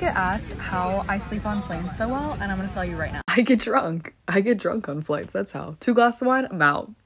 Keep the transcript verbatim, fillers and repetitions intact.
get asked how I sleep on planes so well, and I'm gonna tell you right now. I get drunk. I get drunk on flights. That's how. Two glasses of wine, I'm out.